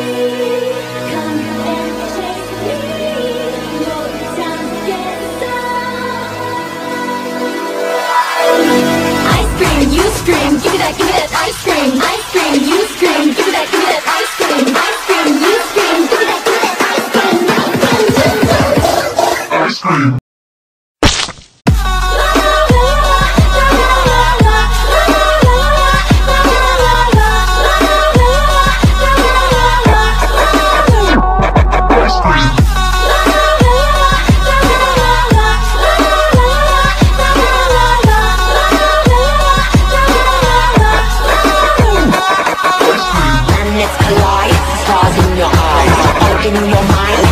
Come and chase me. No time to get some. Ice cream, you scream. Give me that ice cream. Ice cream, you scream. Give me that ice cream. Ice cream, you scream. Give me that ice cream. Ice cream. Open your mind.